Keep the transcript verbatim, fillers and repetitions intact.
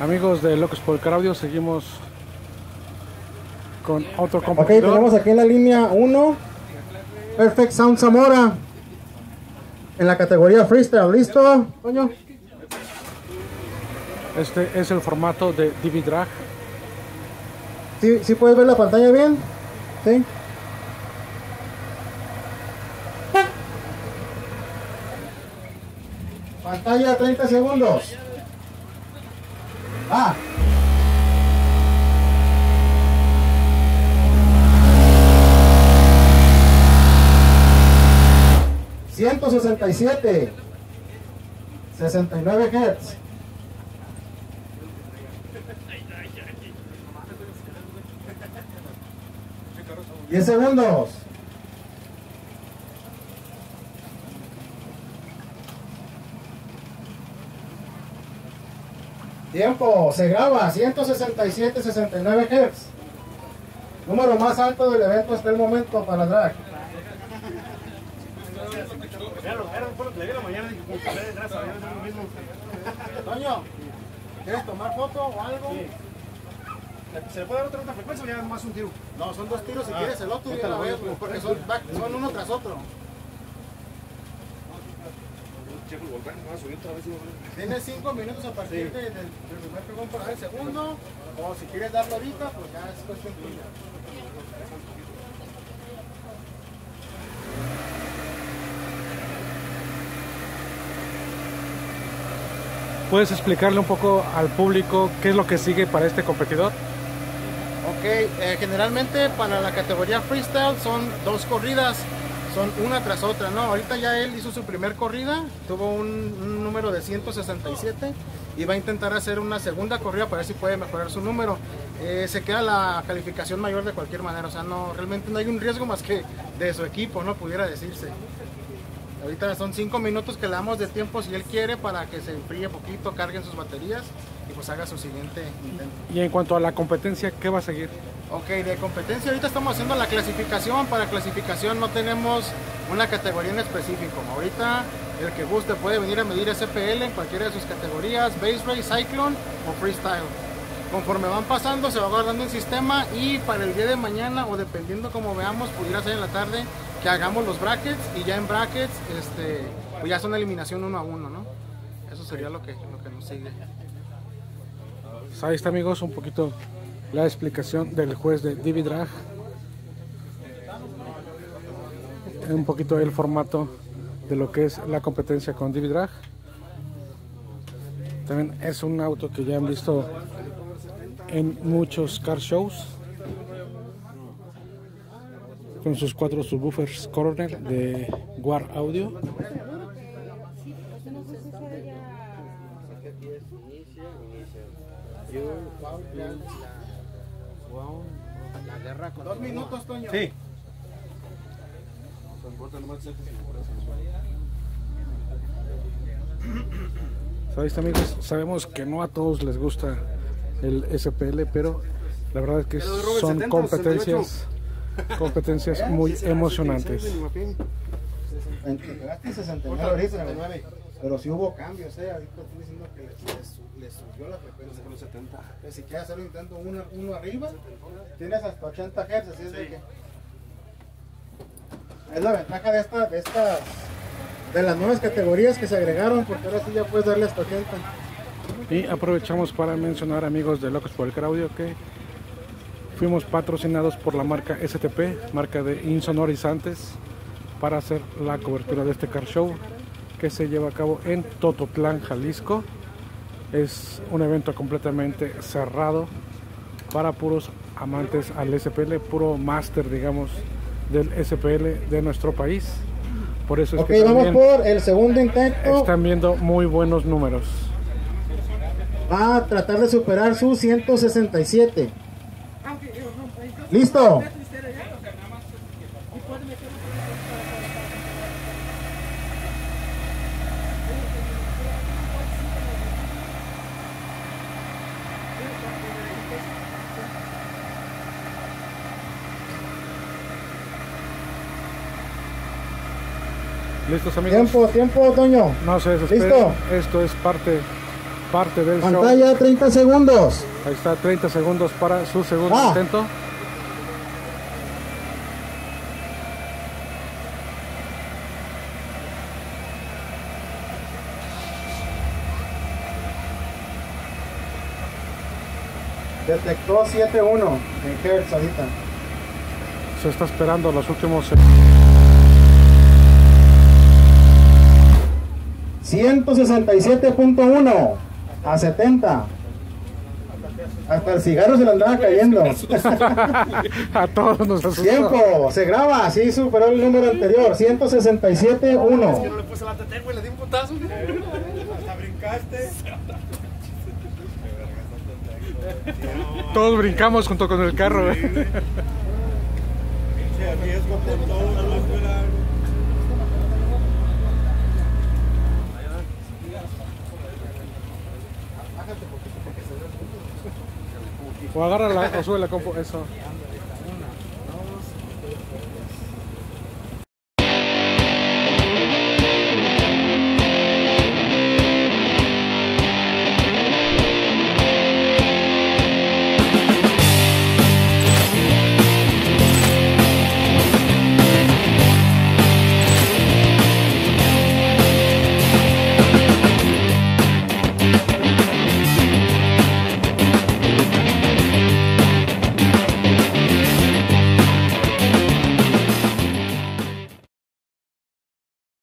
Amigos de Locos por el Car Audio, seguimos con otro competidor. Ok, tenemos aquí en la línea uno Perfect Sound Zamora en la categoría Freestyle. ¿Listo, Toño? Este es el formato de D V Drag. ¿Sí, ¿Sí puedes ver la pantalla bien? Sí. Pantalla treinta segundos. Ah. ciento sesenta y siete. sesenta y nueve hertz. diez segundos. Tiempo, se graba, ciento sesenta y siete, sesenta y nueve hertz. Número más alto del evento hasta el momento para drag. Toño, ¿quieres tomar foto o algo? Sí. ¿Se le puede dar otra, otra frecuencia o ya más un tiro? No, son dos tiros si Ah, quieres el otro y otra la vez, vez, porque son, back, son uno tras otro. Tienes cinco minutos a partir sí. de, del, del primer pegón para el segundo, o si quieres darlo ahorita, pues ya es cuestión tuya. ¿Puedes explicarle un poco al público qué es lo que sigue para este competidor? Ok, eh, generalmente para la categoría Freestyle son dos corridas, son una tras otra, ¿no? Ahorita ya él hizo su primer corrida, tuvo un, un número de ciento sesenta y siete y va a intentar hacer una segunda corrida para ver si puede mejorar su número. Eh, se queda la calificación mayor de cualquier manera, o sea, no, realmente no hay un riesgo más que de su equipo, ¿no? Pudiera decirse. Ahorita son cinco minutos que le damos de tiempo si él quiere para que se enfríe poquito, carguen sus baterías y pues haga su siguiente intento. Y en cuanto a la competencia, ¿qué va a seguir? Ok, de competencia ahorita estamos haciendo la clasificación. Para clasificación no tenemos una categoría en específico. Ahorita el que guste puede venir a medir S P L en cualquiera de sus categorías, Base Race, Cyclone o Freestyle. Conforme van pasando se va guardando un sistema y para el día de mañana o dependiendo como veamos, pudiera ser en la tarde que hagamos los brackets y ya en brackets este, pues ya son eliminación uno a uno, ¿no? Eso sería lo que, lo que nos sigue. Pues ahí está, amigos, un poquito la explicación del juez de D V Drag, un poquito el formato de lo que es la competencia con D V Drag. También es un auto que ya han visto en muchos car shows con sus cuatro subwoofers Corner de War Audio. La guerra con dos minutos, Toño. Sí. ¿Sabéis, amigos? Sabemos que no a todos les gusta el S P L, pero la verdad es que son competencias competencias muy emocionantes. Entregaste sesenta y nueve, pero si hubo cambios, eh. Ahorita estoy diciendo que les, les subió la frecuencia con los setenta. Pues si quieres hacer un intento uno, uno arriba, tienes hasta ochenta hertz, así es de que es la ventaja de esta, de estas, de las nuevas categorías que se agregaron, porque ahora sí ya puedes darle hasta ochenta. Y aprovechamos para mencionar, amigos de Locos por el Car Audio, que fuimos patrocinados por la marca S T P, marca de insonorizantes, para hacer la cobertura de este car show que se lleva a cabo en Tototlán, Jalisco. Es un evento completamente cerrado para puros amantes al S P L, puro máster, digamos, del S P L de nuestro país. Por eso es okay, que vamos por el segundo intento. Están viendo muy buenos números. Va a tratar de superar su ciento sesenta y siete. ¿Listo? ¿Listos, amigos? Tiempo, tiempo, Toño. No se desesperen. ¿Listo? Esto es parte parte del show. Pantalla treinta segundos. Ahí está, treinta segundos para su segundo Ah. intento. Detectó siete uno en Hertz ahorita. Se está esperando los últimos. ciento sesenta y siete punto uno a setenta. Hasta el cigarro se le andaba cayendo. A todos nos asustó. Tiempo, se graba, sí superó el número anterior, ciento sesenta y siete punto uno. No le puse la T T, güey, le di un putazo. Hasta brincaste. Todos brincamos junto con el carro. güey. Pinche riesgo por todo, no lo esperaba. O agarra la, o sube la compu, eso.